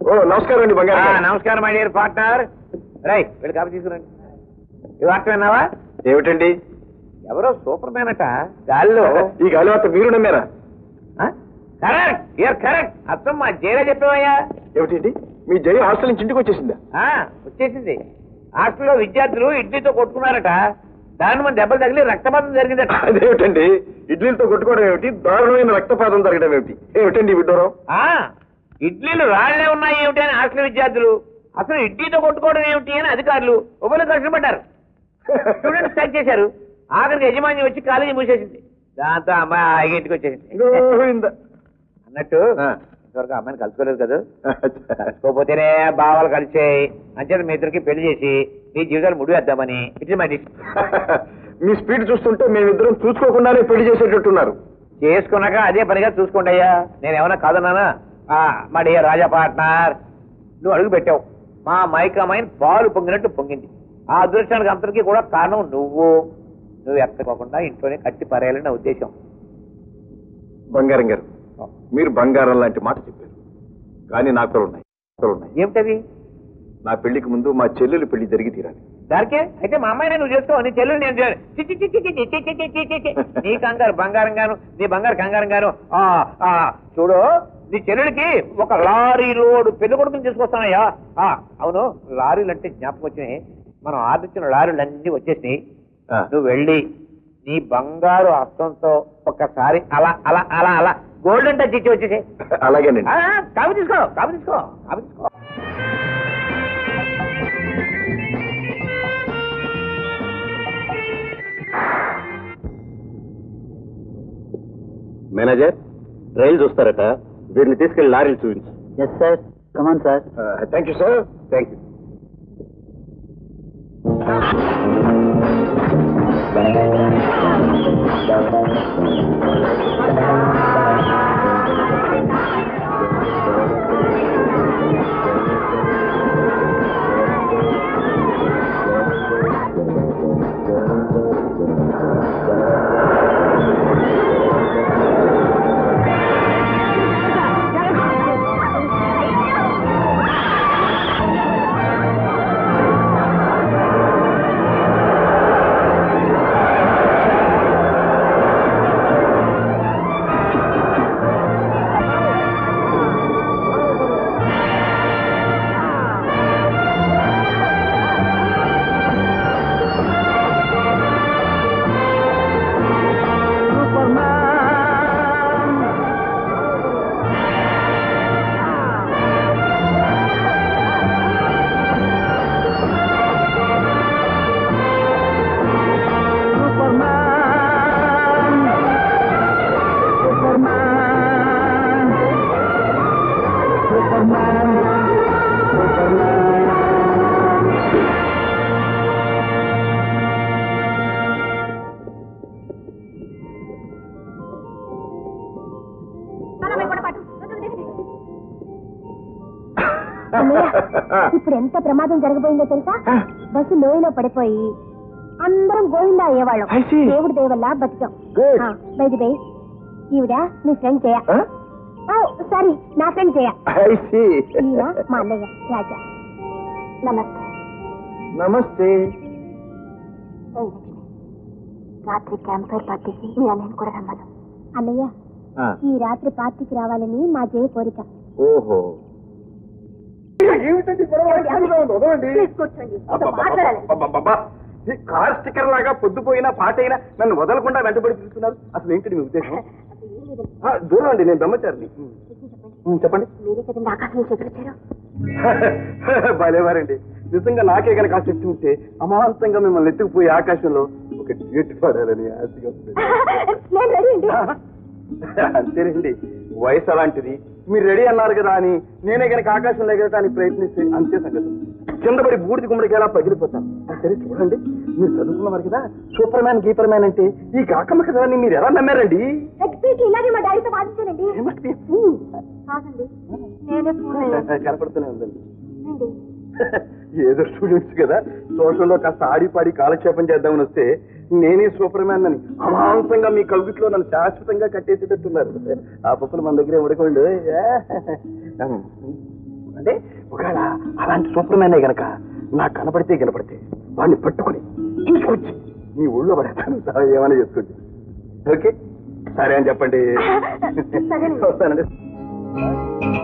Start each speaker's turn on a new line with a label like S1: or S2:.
S1: నమస్కారం అండి బంగారు.
S2: నమస్కారం మై డియర్ పార్ట్నర్. రైట్ వీళ్ళు కాపీ తీసుకురండి. ఈ వార్త విన్నావా?
S1: ఏమిటండి?
S2: ఎవరో సూపర్ మ్యాన్ అట గాలిలో.
S1: ఈ గాలి వార్త మీరు నమ్మారా?
S2: Correct, you're correct. అర్థం మా జైలో చెప్పావయ్యా.
S1: ఏమిటండి మీ జై హాస్టల్ నుంచి ఇంటికి వచ్చేసిందా?
S2: వచ్చేసింది. హాస్టల్లో విద్యార్థులు ఇడ్లీతో కొట్టుకున్నారట. దాని మన దెబ్బలు తగిలి రక్తపాతం జరిగిందట.
S1: అదేమిటండి ఇడ్లీలతో కొట్టుకోవడం ఏమిటి, దారుణమైన రక్తపాతం జరగడం ఏమిటి? ఏమిటండి విడ్డూరం?
S2: ఇడ్లీలు రాళ్లే ఉన్నాయి ఏమిటి అని హాస్టల్ విద్యార్థులు, అసలు ఇడ్లీతో కొట్టుకోవడం ఏమిటి అని అధికారులు ఉభయలు కష్టపడ్డారు. స్టూడెంట్స్ స్టార్ట్ చేశారు. ఆఖరికి యజమాని వచ్చి కాలేజీ మూసేసింది. దాంతో అమ్మాయి ఇంటికి వచ్చేసింది. అన్నట్టు ఇంతవరకు అమ్మాయిని కలుసుకోలేదు కదా. కలుసుకోపోతేనే భావాలు కలిసాయి. అంచేత మీ ఇద్దరికి పెళ్లి చేసి మీ జీవితాలు ముడివేద్దామని. It is my decision.
S1: మీ స్పీడ్ చూస్తుంటే మేమిద్దరం చూసుకోకుండానే పెళ్లి చేసేటట్టున్నారు.
S2: చేసుకున్నాక అదే పనిగా చూసుకోండి అయ్యా. నేనేమన్నా కాదన్నానా? మా డియర్ రాజా పార్ట్నర్, నువ్వు అడుగు పెట్టావు. మా మైకమ్మాయిని పాలు పొంగినట్టు పొంగింది. ఆ అదృష్టానికి అంతటికీ కూడా కారణం నువ్వు ఎక్కకోకుండా ఇంట్లోనే కట్టి పరేయాలని నా ఉద్దేశం.
S1: బంగారం గారు, మీరు బంగారం లాంటి మాట చెప్పారు. కానీ నాకు ఉన్నాయి.
S2: ఏమిటది?
S1: నా పెళ్లికి ముందు మా చెల్లెలు పెళ్లి జరిగి తీరాలి.
S2: దానికే అయితే మా అమ్మాయిని నువ్వు చేసుకో, నీ చెల్లెలు నేను నీ కంగారు బంగారం గాను, నీ బంగారు కంగారం గాను. చూడు, నీ చెల్లెడికి ఒక లారీ లోడు పెళ్లి కొడుకుని తీసుకొస్తానయ్యా. అవును, లారీలు అంటే జ్ఞాపకం వచ్చినాయి. మనం ఆదిచ్చిన లారీలు అన్ని వచ్చేసినాయి. నువ్వు వెళ్ళి నీ బంగారు హస్తంతో ఒక్కసారి అలా అలా అలా అలా గోల్డెన్ టచ్ ఇచ్చి వచ్చేసి.
S1: అలాగేనండి.
S2: కాపీ తీసుకో, కాపీ తీసుకో, కాపీ తీసుకో.
S1: మేనేజర్, రైలు చూస్తారట, వీరిని తీసుకెళ్లి లారీలు చూపించు.
S3: Yes sir, come on sir.
S1: Thank you sir. Thank you.
S4: ఇప్పుడు ఎంత ప్రమాదం జరగబోయిందో తెలుసా? బస్సు లోయలో పడిపోయి అందరం గోవిందా అయ్యేవాళ్ళం. దేవుడి దయ వల్ల బతికాం. బయట ఈవిడ మీ ఫ్రెండ్ చేయ. సారీ, నా ఫ్రెండ్ చేయ. మా అన్నయ్య రాజా. నమస్తే.
S1: నమస్తే.
S4: రాత్రి క్యాంపర్ పార్టీకి మీ అన్నయ్యను కూడా రమ్మను. అన్నయ్య, ఈ రాత్రి పార్టీకి రావాలని మా జయ కోరిక.
S1: ఓహో, కార్ స్టిక్కర్ లాగా పొద్దుపోయినా పాట అయినా నన్ను వదలకుండా వెంటబడి తీసుకున్నారు. అసలు ఏంటి మీ ఉద్దేశం? దూరం అండి, నేను బ్రహ్మచారిని. చెప్పండి. భలేవారండి, నిజంగా నాకే కనుక ఆ శక్తి ఉంటే అమాంతంగా మిమ్మల్ని ఎత్తుకుపోయి ఆకాశంలో ఒక డ్యూట్ పడాలని ఆశగా ఉంటుంది. అంతేనండి, వయసు అలాంటిది. మీరు రెడీ అన్నారు కదా అని నేనే కనుక ఆకాశంలో ఎగరటానికి ప్రయత్నిస్తే అంతే సంగతి. కింద పడి బూడిది గుమ్మడికి ఎలా పగిలిపోతాను. సరే చూడండి, మీరు చదువుకున్నవారు కదా, సూపర్ మ్యాన్ గీపర్ మ్యాన్ అంటే ఈ కాకమ్మ కదా అని మీరు ఎలా నమ్మారండి? కనపడుతూనే ఉందండి. ఏదో స్టూడెంట్స్ కదా, సోషల్లో కాస్త ఆడిపాడి కాలక్షేపం చేద్దామని వస్తే నేనే సూపర్ మ్యాన్ అని అమాంతంగా మీ కవిట్లో నన్ను శాశ్వతంగా కట్టేసేటట్టున్నారు. ఆ పప్పులు మన దగ్గరే ఉడకండి. అంటే ఒకవేళ అలాంటి సూపర్ మ్యానే గనక నాకు కనపడితే వాడిని పట్టుకుని తీసుకొచ్చి నీ ఊళ్ళో పడేస్తాను. ఏమైనా చేసుకోండి. ఓకే సరే అని చెప్పండి. వస్తానండి.